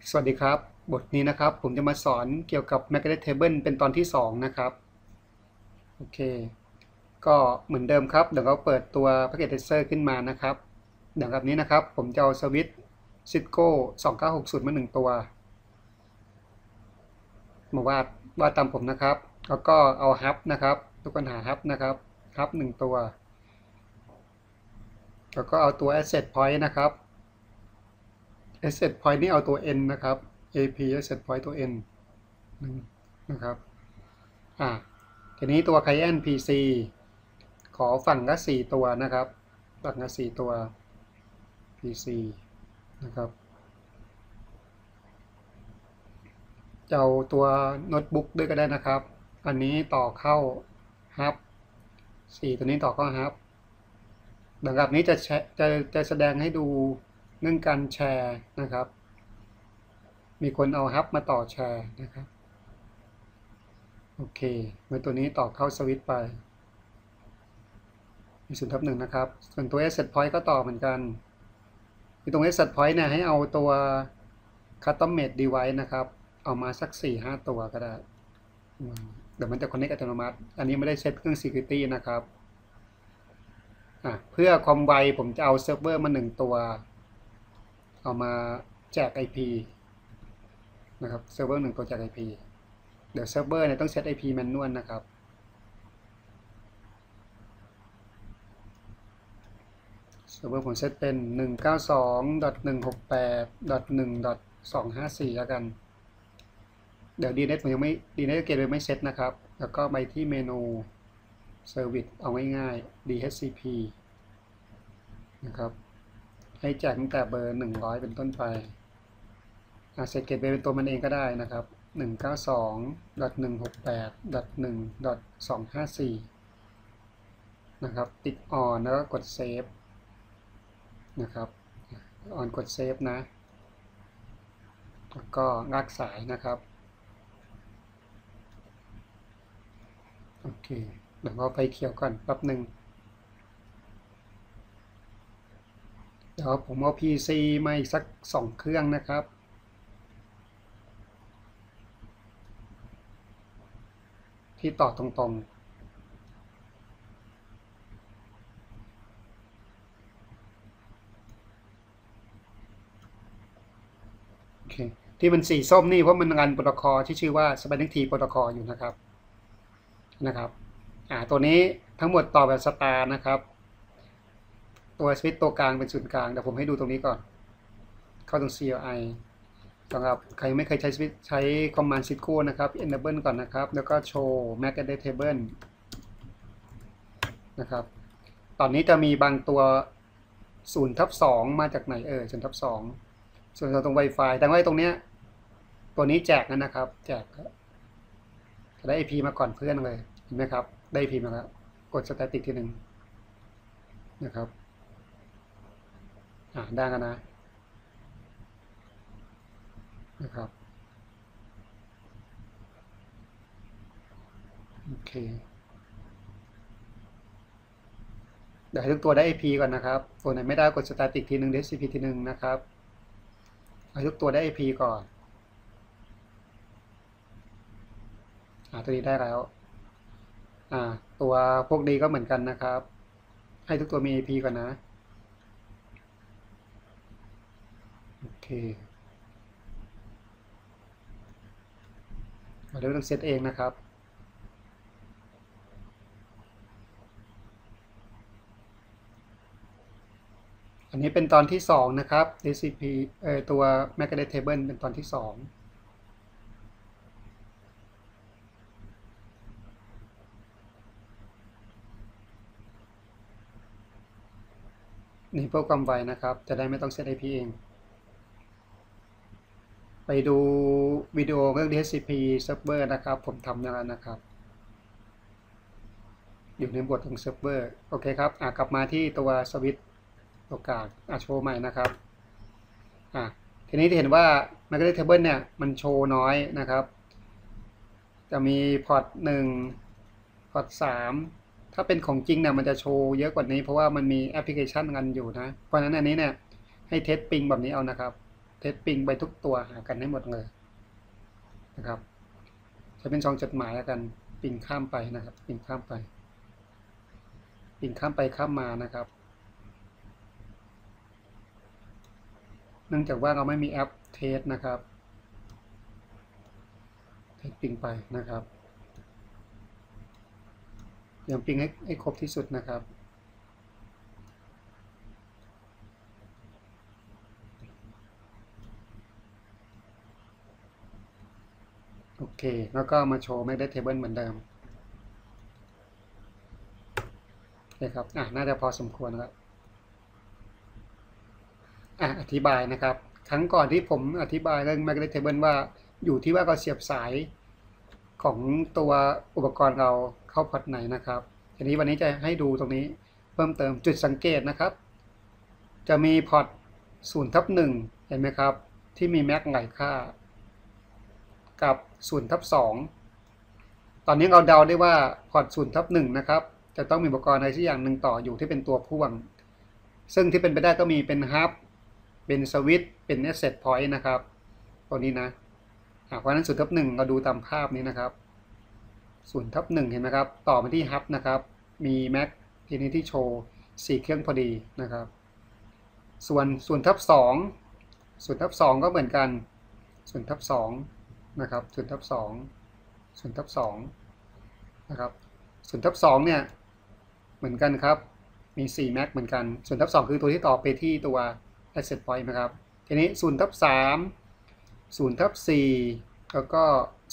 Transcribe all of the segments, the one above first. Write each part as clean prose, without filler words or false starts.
สวัสดีครับบทนี้นะครับผมจะมาสอนเกี่ยวกับ Magnetic Table เป็นตอนที่2นะครับโอเคก็เหมือนเดิมครับเดี๋ยวเราเปิดตัว Packet Tracer ขึ้นมานะครับอย่างแบบนี้นะครับผมจะเอาสวิตช์ Cisco 2960มา1ตัวมาวาดตามผมนะครับแล้วก็เอาฮับนะครับทุกคนหาฮับนะครับฮับ1ตัวแล้วก็เอาตัว Asset Point นะครับ Asset Point นี่เอาตัว N นะครับ AP Asset Point ตัว N นะครับอ่าทีนี้ตัว Client PC ขอฝั่งละ4ตัวนะครับฝั่งละ4ตัว PC นะครับจะเอาตัวโน้ตบุ๊กด้วยก็ได้นะครับอันนี้ต่อเข้าฮับ4ตัวนี้ต่อเข้าฮับดังแบบนี้จะแสดงให้ดูเรื่องการแชร์นะครับมีคนเอาฮับมาต่อแชร์นะครับโอเคเมื่อตัวนี้ต่อเข้าสวิตช์ไปมี0/1นะครับส่วนตัว Asset Point ก็ต่อเหมือนกันที่ตรง Asset Point เนี่ยให้เอาตัว Custom Made Device นะครับเอามาสัก 4-5 ตัวก็ได้เดี๋ยวมันจะ Connect อัตโนมัติอันนี้ไม่ได้เซตเครื่อง Security นะครับเพื่อความไวผมจะเอาเซิร์ฟเวอร์มา1ตัวเอามาแจก IP นะครับเซิร์ฟเวอร์1ตัวแจก IP เดี๋ยวเซิร์ฟเวอร์เนี่ยต้องเซต IP แมนนวลนะครับเซิร์ฟเวอร์ผมเซตเป็น 192.168.1.254 แล้วกันเดี๋ยว DNS ผมยังไม่ DNS เกตไม่เซตนะครับแล้วก็ไปที่เมนู Service เอาง่ายๆ DHCP นะครับให้แจกตั้งแต่เบอร์100เป็นต้นไปเซตเกตเป็นตัวมันเองก็ได้นะครับ 192.168.1.254 นะครับติดออนแล้วก็กดเซฟนะครับออนกดเซฟนะแล้วก็ลากสายนะครับโอเคเดี๋ยวเราไฟเขียวก่อนแป๊บหนึ่งเดี๋ยวผมเอา PC มาอีกสัก2เครื่องนะครับที่ต่อตรงๆโอเคที่มันสีส้มนี่เพราะมันรันโปรโตคอลที่ชื่อว่า Spanning Tree Protocol อยู่นะครับตัวนี้ทั้งหมดต่อแบบสตาร์นะครับตัวสวิตช์ตัวกลางเป็นศูนย์กลางเดี๋ยวผมให้ดูตรงนี้ก่อนเข้าตรง CLI สำหรับใครไม่เคยใช้สวิตช์ใช้ Command Cisco นะครับ Enable ก่อนนะครับแล้วก็โชว์ Magnetic Table นะครับตอนนี้จะมีบางตัว0/2มาจากไหน0/2ส่วนตรง Wi-Fi แต่ว่าตรงเนี้ยตัวนี้แจกนะครับแจกได้ IP มาก่อนเพื่อนเลยเห็นไหมครับได้ IP มาแล้วกด Static ทีหนึ่งนะครับได้กันนะครับโอเคเดี๋ยวให้ทุกตัวได้ IP ก่อนนะครับตัวไหนไม่ได้กด Static ทีหนึ่ง DHCP ทีหนึ่งนะครับให้ทุกตัวได้ IP ก่อนตัวนี้ได้แล้วตัวพวกนี้ก็เหมือนกันนะครับให้ทุกตัวมี IP ก่อนนะโอเคเราต้องเซตเองนะครับอันนี้เป็นตอนที่2นะครับ DHCP ตัว Magnetic Table เป็นตอนที่2นี่เพื่อความไวนะครับจะได้ไม่ต้องเซต IP เองไปดูวิดีโอเรื่อง DHCP Server นะครับผมทำแล้วนะครับอยู่ในบทของเซิร์ฟเวอร์โอเคครับกลับมาที่ตัวสวิตช์ตัวกลางโชว์ใหม่นะครับทีนี้ที่เห็นว่า Magnetic Table เนี่ยมันโชว์น้อยนะครับจะมีพอร์ต1พอร์ต3ถ้าเป็นของจริงเนี่ยมันจะโชว์เยอะกว่านี้เพราะว่ามันมีแอปพลิเคชันกันอยู่นะเพราะฉะนั้นอันนี้เนี่ยให้เทสปิงแบบนี้เอานะครับเทสปิงไปทุกตัวหากันให้หมดเลยนะครับใช้เป็นช่องจดหมายแล้วกันปิงข้ามไปนะครับปิงข้ามไปปิงข้ามไปข้ามมานะครับเนื่องจากว่าเราไม่มีแอปเทสนะครับเทสปิงไปนะครับยังปิงให้ครบที่สุดนะครับโอเคแล้วก็มาโชว์ Magnet Table เหมือนเดิมนะครับน่าจะพอสมควรแล้วอธิบายนะครับครั้งก่อนที่ผมอธิบายเรื่อง Magnet Table ว่าอยู่ที่ว่าเราเสียบสายของตัวอุปกรณ์เราเข้าพอร์ตไหนนะครับทีนี้วันนี้จะให้ดูตรงนี้เพิ่มเติมจุดสังเกตนะครับจะมีพอร์ต 0/1 เห็นไหมครับที่มีแม็กหลายค่ากับ 0/2 ตอนนี้เราเดาได้ว่าพอร์ต 0/1 นะครับจะต้องมีอุปกรณ์อะไรสักอย่างหนึ่งต่ออยู่ที่เป็นตัวพ่วงซึ่งที่เป็นไปได้ก็มีเป็นฮับเป็นสวิตช์เป็น Asset Point นะครับตัวนี้นะเพราะฉะนั้น 0/1 เราดูตามภาพนี้นะครับ 0/1 เห็นไหมครับต่อมาที่ฮับนะครับมีแม็กทีนี้ที่โชว์4เครื่องพอดีนะครับส่วน 0/2 0/2 ก็เหมือนกัน 0/2 นะครับ 0/2 0/2 นะครับ 0/2 เนี่ยเหมือนกันครับมี4แม็กเหมือนกัน 0/2 คือตัวที่ต่อไปที่ตัว Asset Point นะครับทีนี้ 0/3 0/4 แล้วก็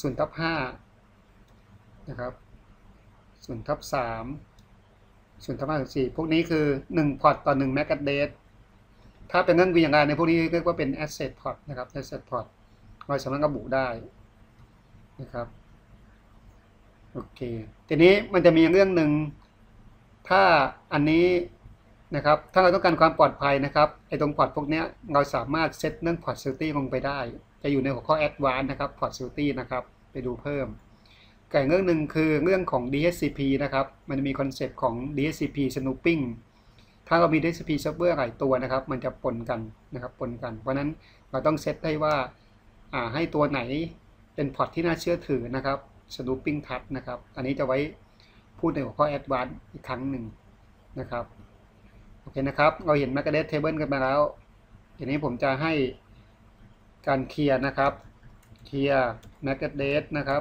0/5 นะครับ 0/3 0/5 พวกนี้คือ1พอร์ตต่อ1 MAC address ถ้าเป็นเรื่องอย่างไรในพวกนี้เรียกว่าเป็น Asset Port นะครับ Asset Port เราสามารถระบุได้นะครับโอเคทีนี้มันจะมีเรื่องหนึ่งถ้าอันนี้นะครับถ้าเราต้องการความปลอดภัยนะครับไอ้ตรงพอร์ตพวกนี้เราสามารถเซตเรื่อง Port Security ลงไปได้จะอยู่ในหัวข้อ Advanced นะครับ Port Security นะครับไปดูเพิ่มแต่เรื่องหนึ่งคือเรื่องของ DHCP นะครับมันมีคอนเซ็ปต์ของ DHCP Snooping ถ้าเรามี DHCP server หลายตัวนะครับมันจะปนกันนะครับปนกันเพราะนั้นเราต้องเซตให้ว่าให้ตัวไหนเป็นพอร์ตที่น่าเชื่อถือนะครับ Snooping Touch นะครับอันนี้จะไว้พูดในหัวข้อ Advanced อีกครั้งหนึ่งนะครับโอเคนะครับเราเห็น Magnet Table กันมาแล้วทีนี้ผมจะให้การเคลียร์นะครับเคลียร์ Magnet นะครับ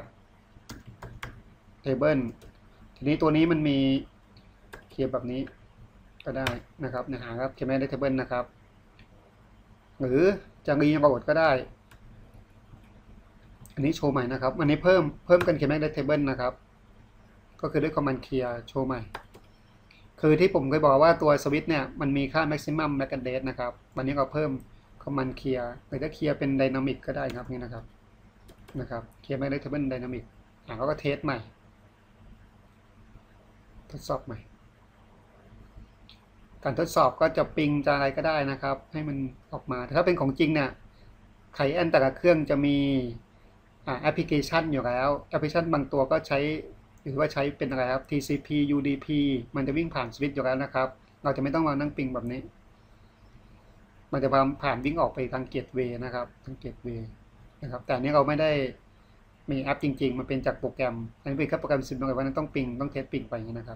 Table ทีนี้ตัวนี้มันมีเคลียร์แบบนี้ก็ได้นะครับเนื้อหาครับเคลียร์ Magnet Table นะครับหรือจะรีโหลดก็ได้อันนี้โชว์ใหม่นะครับอันนี้เพิ่มกันเคลียร์ Magnet Table นะครับก็คือด้วยคอมมานด์เคลียร์โชว์ใหม่คือที่ผมเคยบอกว่าตัวสวิตช์เนี่ยมันมีค่า maximum MAC address นะครับวันนี้เราเพิ่มคอมมานด์เคลียร์หรือถ้าเคลียร์เป็น dynamic ก็ได้ครับนี่นะครับเคลียร์ Magnet Table dynamic เขาก็เทสใหม่ทดสอบใหม่การทดสอบก็จะปิงจะอะไรก็ได้นะครับให้มันออกมาแต่ถ้าเป็นของจริงเนี่ยไขแอนแต่ละเครื่องจะมีแอปพลิเคชันอยู่แล้วแอปพลิเคชันบางตัวก็ใช้หรือว่าใช้เป็นอะไรครับ TCP UDP มันจะวิ่งผ่านสวิตช์อยู่แล้วนะครับเราจะไม่ต้องมานั่งปิงแบบนี้มันจะผ่านวิ่งออกไปทางเกตเวย์นะครับทางเกตเวย์นะครับแต่นี้เราไม่ได้มีแอปจริงๆมันเป็นจากโปรแกรมอันนี้เป็นแค่โปรแกรมซิมตรงไหนว่านั้นต้องปิงต้องเทสปิงไปนะครับ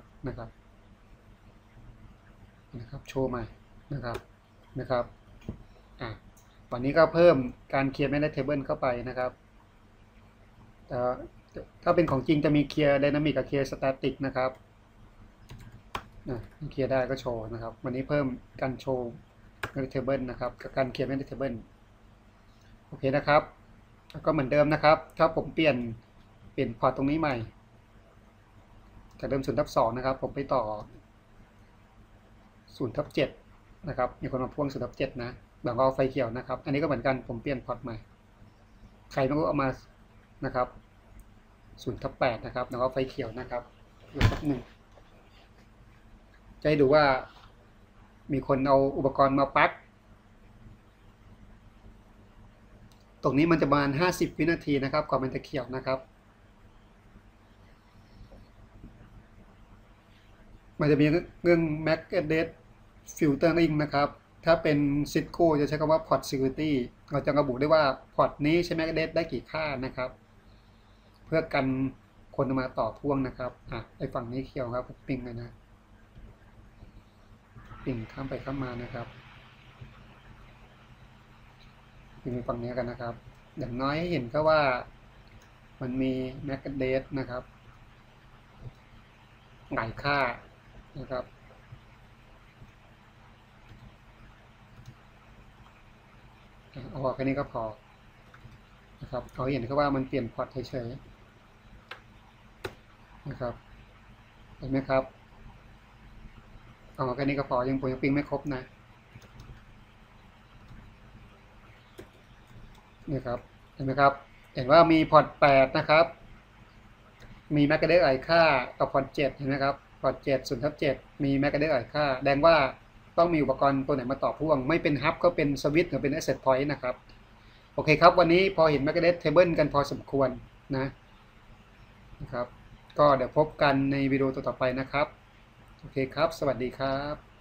โชว์ใหม่นะครับวันนี้ก็เพิ่มการเคลียร์ Magnet Table เข้าไปนะครับแต่ถ้าเป็นของจริงจะมีเคลียร์ไดนามิกกับเคลียร์สแตติกนะครับเคลียร์ได้ก็โชว์นะครับวันนี้เพิ่มการโชว์ Magnet Table นะครับกับการเคลียร์ Magnet Table โอเคนะครับแล้วก็เหมือนเดิมนะครับถ้าผมเปลี่ยนพอร์ตตรงนี้ใหม่จากเดิม 0/2 นะครับผมไปต่อ 0/7 นะครับมีคนมาพ่วง 0/7 นะหลังเอาไฟเขียวนะครับอันนี้ก็เหมือนกันผมเปลี่ยนพอร์ตใหม่ใครไม่รู้เอามานะครับ 0/8 นะครับแล้วก็ไฟเขียวนะครับ0/1จะให้ดูว่ามีคนเอาอุปกรณ์มาปลั๊กตรงนี้มันจะประมาณ50 วินาทีนะครับก่อนมันจะเขียวนะครับมันจะมีเรื่อง MAC address filtering นะครับถ้าเป็น Cisco จะใช้คำว่า Port Security เราจะระบุได้ว่าพอร์ตนี้ใช้ MAC address ได้กี่ค่านะครับเพื่อกันคนมาต่อพ่วงนะครับไอฝั่งนี้เขียวครับปิงเลยนะปิงข้ามไปข้ามมานะครับปิงฝั่งนี้กันนะครับอย่างน้อยให้เห็นก็ว่ามันมี MAC address นะครับหลายค่านะครับเอาออกแค่นี้ก็พอนะครับเขาเห็นแค่ว่ามันเปลี่ยนพอร์ตเฉยๆนะครับเห็นไหมครับเอาแค่นี้ก็พอยังผมยังปิงไม่ครบนะนี่ครับเห็นไหมครับเห็นว่ามีพอร์ต8นะครับมี MAC address หลายค่ากับพอร์ต7เห็นไหมครับพอร์ต7 0/7มี MAC address หลายค่าแสดงว่าต้องมีอุปกรณ์ตัวไหนมาต่อพ่วงไม่เป็นฮับก็เป็นสวิตช์หรือเป็น access point นะครับโอเคครับวันนี้พอเห็น MAC address table กันพอสมควรนะครับก็เดี๋ยวพบกันในวิดีโอต่อไปนะครับโอเคครับสวัสดีครับ